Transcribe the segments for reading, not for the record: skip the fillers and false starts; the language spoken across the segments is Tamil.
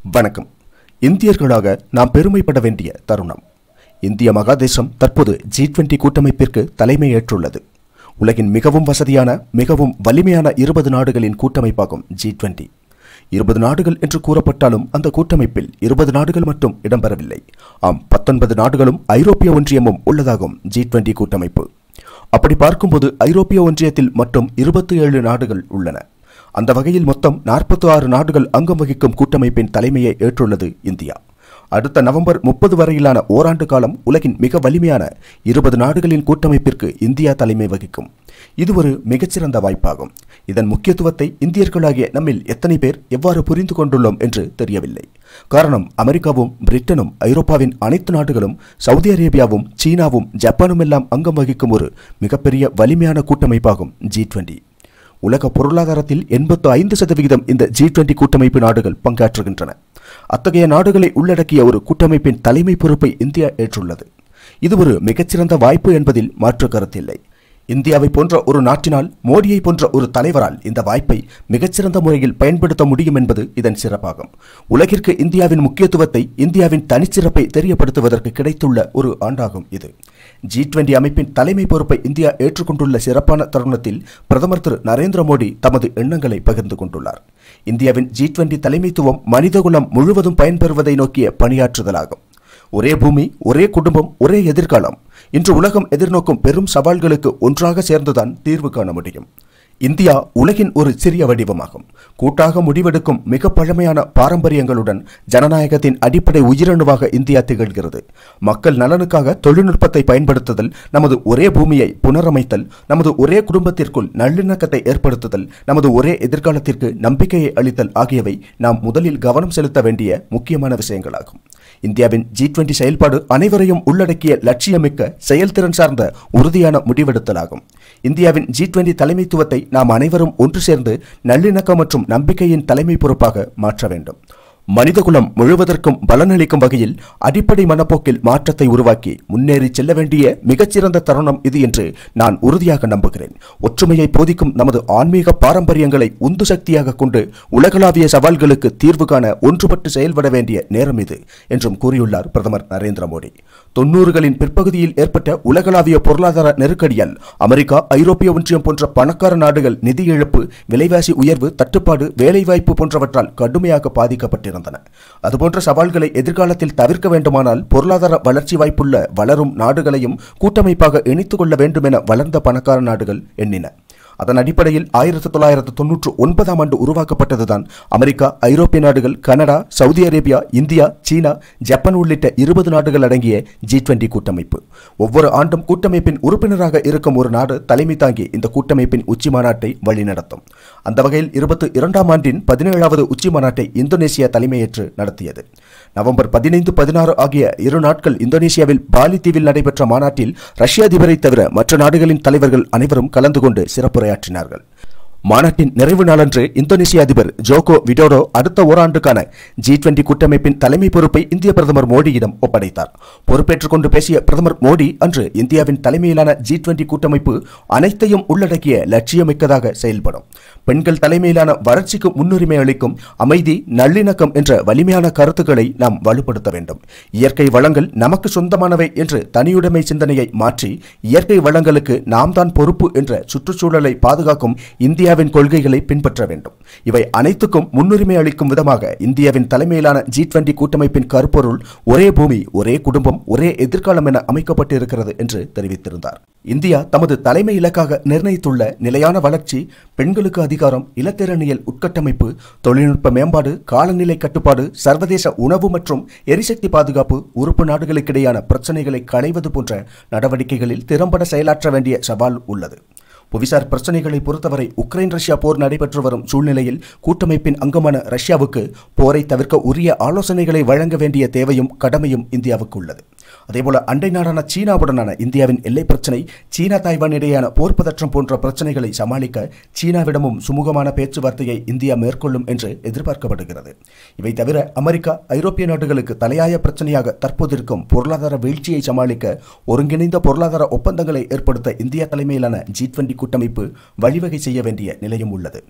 வணக்கம். இந்தியர்களாக நாம் பெருமைப்பட வேண்டிய தருணம். இந்திய மகாதேசம் தற்போது G20 கூட்டமைப்பிற்கு தலைமை ஏற்றுள்ளது. உலகின் மிகவும் வசதியான, மிகவும் வலிமையான 20 நாடுகளின் கூட்டமைப்பாகும் G20. 20 நாடுகள் என்று கூறப்பட்டாலும் அந்த கூட்டமைப்பில் 20 நாடுகள் மட்டும் இடம்பெறவில்லை. 19 நாடுகளும் ஐரோப்பிய ஒன்றியமும் உள்ளதாகும் G20 கூட்டமைப்பு. அப்படி பார்க்கும்போது ஐரோப்பிய ஒன்றியத்தில் மட்டும் 27 நாடுகள் உள்ளன. அந்த வகையில் மொத்தம் 46 நாடுகள் அங்கம் வகிக்கும் கூட்டமைப்பின் தலைமையை ஏற்றுள்ளது இந்தியா. அடுத்த நவம்பர் 30 வரையிலான ஓராண்டு காலம் உலகின் மிக வலிமையான 20 நாடுகளின் கூட்டமைப்பிற்கு இந்தியா தலைமை வகிக்கும். இது ஒரு மிகச்சிறந்த வாய்ப்பாகும். இதன் முக்கியத்துவத்தை இந்தியர்களாகிய நம்மில் எத்தனை பேர் எவ்வாறு புரிந்து கொண்டுள்ளோம் என்று தெரியவில்லை. காரணம், அமெரிக்காவும் பிரிட்டனும் ஐரோப்பாவின் அனைத்து நாடுகளும் சவுதி அரேபியாவும் சீனாவும் ஜப்பானும் எல்லாம் அங்கம் வகிக்கும் ஒரு மிகப்பெரிய வலிமையான கூட்டமைப்பாகும் G20. உலக பொருளாதாரத்தில் 85% இந்த G20 கூட்டமைப்பு நாடுகள் பங்காற்றுகின்றன. அத்தகைய நாடுகளை உள்ளடக்கிய ஒரு கூட்டமைப்பின் தலைமை பொறுப்பை இந்தியா ஏற்றுள்ளது. இது ஒரு மிகச்சிறந்த வாய்ப்பு என்பதில் மாற்று கருத்தில்லை. இந்தியாவை போன்ற ஒரு நாட்டினால், மோடியை போன்ற ஒரு தலைவரால் இந்த வாய்ப்பை மிகச்சிறந்த முறையில் பயன்படுத்த முடியும் என்பது இதன் சிறப்பாகும். உலகிற்கு இந்தியாவின் முக்கியத்துவத்தை, இந்தியாவின் தனிச்சிறப்பை தெரியப்படுத்துவதற்கு கிடைத்துள்ள ஒரு ஆண்டாகும் இது. G20 அமைப்பின் தலைமை பொறுப்பை இந்தியா ஏற்றுக்கொண்டுள்ள சிறப்பான தருணத்தில் பிரதமர் திரு நரேந்திர மோடி தமது எண்ணங்களை பகிர்ந்து கொண்டுள்ளார். இந்தியாவின் G20 தலைமைத்துவம் மனிதகுலம் முழுவதும் பயன்பெறுவதை நோக்கிய பணியாற்றுதலாகும். ஒரே பூமி, ஒரே குடும்பம், ஒரே எதிர்காலம். இன்று உலகம் எதிர்நோக்கும் பெரும் சவால்களுக்கு ஒன்றாக சேர்ந்துதான் தீர்வு காண முடியும். இந்தியா உலகின் ஒரு சிறிய வடிவமாகும். கூட்டாக முடிவெடுக்கும் மிக பழமையான பாரம்பரியங்களுடன் ஜனநாயகத்தின் அடிப்படை உயிரணுவாக இந்தியா திகழ்கிறது. மக்கள் நலனுக்காக தொழில்நுட்பத்தை பயன்படுத்துதல், நமது ஒரே பூமியை புனரமைத்தல், நமது ஒரே குடும்பத்திற்குள் நல்லிணக்கத்தை ஏற்படுத்துதல், நமது ஒரே எதிர்காலத்திற்கு நம்பிக்கையை அளித்தல் ஆகியவை நாம் முதலில் கவனம் செலுத்த வேண்டிய முக்கியமான விஷயங்களாகும். இந்தியாவின் G20 செயல்பாடு அனைவரையும் உள்ளடக்கிய லட்சியமிக்க, செயல்திறன் சார்ந்த உறுதியான முடிவெடுத்தலாகும். இந்தியாவின் G20 தலைமைத்துவத்தை நாம் அனைவரும் ஒன்று சேர்ந்து நல்லிணக்கம் மற்றும் நம்பிக்கையின் தலைமை பொறுப்பாக மாற்ற வேண்டும். மனிதகுலம் முழுவதற்கும் பலனளிக்கும் வகையில் அடிப்படை மனப்போக்கில் மாற்றத்தை உருவாக்கி முன்னேறி செல்ல வேண்டிய மிகச்சிறந்த தருணம் இது என்று நான் உறுதியாக நம்புகிறேன். ஒற்றுமையை போதிக்கும் நமது ஆன்மீக பாரம்பரியங்களை உந்து சக்தியாக கொண்டு உலகளாவிய சவால்களுக்கு தீர்வு காண ஒன்றுபட்டு செயல்பட வேண்டிய நேரம் இது என்றும் கூறியுள்ளார் பிரதமர் நரேந்திர மோடி. 90களின் பிற்பகுதியில் ஏற்பட்ட உலகளாவிய பொருளாதார நெருக்கடியால் அமெரிக்கா, ஐரோப்பிய ஒன்றியம் போன்ற பணக்கார நாடுகள் நிதி இழப்பு, விலைவாசி உயர்வு, தட்டுப்பாடு, வேலைவாய்ப்பு போன்றவற்றால் கடுமையாக பாதிக்கப்பட்டிருந்தன. அதுபோன்ற சவால்களை எதிர்காலத்தில் தவிர்க்க வேண்டுமானால் பொருளாதார வளர்ச்சி வாய்ப்புள்ள வளரும் நாடுகளையும் கூட்டமைப்பாக இணைத்துக் கொள்ள வேண்டும் என வளர்ந்த பணக்கார நாடுகள் எண்ணின. அதன் அடிப்படையில் 1999ஆம் ஆண்டு உருவாக்கப்பட்டதுதான் அமெரிக்கா, ஐரோப்பிய நாடுகள், Canada, Saudi Arabia, India, China, Japan உள்ளிட்ட 20 நாடுகள் அடங்கிய G20 கூட்டமைப்பு. ஒவ்வொரு ஆண்டும் கூட்டமைப்பின் உறுப்பினராக இருக்கும் ஒரு நாடு தலைமை தாங்கி இந்த கூட்டமைப்பின் உச்சி மாநாட்டை வழிநடத்தும். அந்த வகையில் 22ஆம் ஆண்டின் 17வது உச்சி மாநாட்டை இந்தோனேசியா தலைமையேற்று நடத்தியது. நவம்பர் 15, 16 ஆகிய 2 நாட்கள் இந்தோனேசியாவில் பாலி தீவில் நடைபெற்ற மாநாட்டில் ரஷ்ய அதிபரை தவிர மற்ற நாடுகளின் தலைவர்கள் அனைவரும் கலந்து கொண்டு சிறப்புரையாற்றினார்கள். மாநாட்டின் நிறைவு நாளன்று இந்தோனேசிய அதிபர் ஜோகோ விடோடோ அடுத்த ஓராண்டுக்கான G20 கூட்டமைப்பின் தலைமை பொறுப்பை இந்திய பிரதமர் மோடியிடம் ஒப்படைத்தார். பொறுப்பேற்றுக் கொண்டு பேசிய பிரதமர் மோடி, அன்று இந்தியாவின் தலைமையிலான G20 கூட்டமைப்பு அனைத்தையும் உள்ளடக்கிய லட்சியமிக்கதாக செயல்படும், பெண்கள் தலைமையிலான வளர்ச்சிக்கு முன்னுரிமை அளிக்கும், அமைதி, நல்லிணக்கம் என்ற வலிமையான கருத்துக்களை நாம் வலுப்படுத்த வேண்டும். இயற்கை வளங்கள் நமக்கு சொந்தமானவை என்று தனியுடைமை சிந்தனையை மாற்றி இயற்கை வளங்களுக்கு நாம் தான் பொறுப்பு என்ற சுற்றுச்சூழலை பாதுகாக்கும் இந்தியாவின் கொள்கைகளை பின்பற்ற வேண்டும். இவை அனைத்துக்கும் முன்னுரிமை அளிக்கும் விதமாக இந்தியாவின் தலைமையிலான G20 கூட்டமைப்பின் கருப்பொருள் ஒரே பூமி, ஒரே குடும்பம், ஒரே எதிர்காலம் என அமைக்கப்பட்டிருக்கிறது என்று தெரிவித்திருந்தார். இந்தியா தமது தலைமை இலக்காக நிர்ணயித்துள்ள நிலையான வளர்ச்சி, பெண்களுக்கு அதிகாரம், இலத்திரனியல் உட்கட்டமைப்பு, தொழில்நுட்ப மேம்பாடு, காலநிலை கட்டுப்பாடு, சர்வதேச உணவு மற்றும் எரிசக்தி பாதுகாப்பு, உறுப்பு நாடுகளுக்கிடையான பிரச்சனைகளை களைவது போன்ற நடவடிக்கைகளில் திறம்பட செயலாற்ற வேண்டிய சவால் உள்ளது. புவிசார் பிரச்சனைகளை பொறுத்தவரை உக்ரைன் ரஷ்யா போர் நடைபெற்று வரும் சூழ்நிலையில் கூட்டமைப்பின் அங்கமான ரஷ்யாவுக்கு போரை தவிர்க்க உரிய ஆலோசனைகளை வழங்க வேண்டிய தேவையும் கடமையும் இந்தியாவுக்கு உள்ளது. அதேபோல அண்டை நாடான சீனாவுடனான இந்தியாவின் எல்லை பிரச்சினை, சீனா தாய்வான் இடையான போர் பதற்றம் போன்ற பிரச்சனைகளை சமாளிக்க சீனாவிடமும் சுமூகமான பேச்சுவார்த்தையை இந்தியா மேற்கொள்ளும் என்று எதிர்பார்க்கப்படுகிறது. இவை தவிர அமெரிக்கா, ஐரோப்பிய நாடுகளுக்கு தலையாய பிரச்சனையாக தற்போதிருக்கும் பொருளாதார வீழ்ச்சியை சமாளிக்க ஒருங்கிணைந்த பொருளாதார ஒப்பந்தங்களை ஏற்படுத்த இந்தியா தலைமையிலான G20 கூட்டமைப்பு வழிவகை செய்ய வேண்டிய நிலையும் உள்ளது.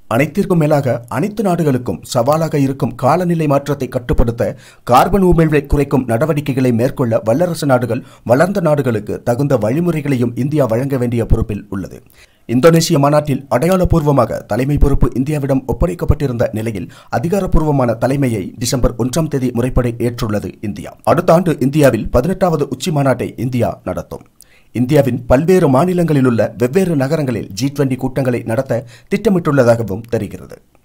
அனைத்திற்கும் மேலாக அனைத்து நாடுகளுக்கும் சவாலாக இருக்கும் காலநிலை மாற்றத்தை கட்டுப்படுத்த கார்பன் உமிழ்வை குறைக்கும் நடவடிக்கைகளை மேற்கொள்ள வல்லரசு நாடுகள் வளர்ந்த நாடுகளுக்கு தகுந்த வழிமுறைகளையும் இந்தியா வழங்க வேண்டிய பொறுப்பில் உள்ளது. இந்தோனேசிய மாநாட்டில் அடையாளப்பூர்வமாக தலைமை பொறுப்பு இந்தியாவிடம் ஒப்படைக்கப்பட்டிருந்த நிலையில் அதிகாரப்பூர்வமான தலைமையை டிசம்பர் 1ஆம் தேதி முறைப்படி ஏற்றுள்ளது இந்தியா. அடுத்த ஆண்டு இந்தியாவில் 18வது உச்சி மாநாட்டை இந்தியா நடத்தும். இந்தியாவின் பல்வேறு மாநிலங்களில் உள்ள வெவ்வேறு நகரங்களில் G20 கூட்டங்களை நடத்த திட்டமிட்டுள்ளதாகவும் தெரிகிறது.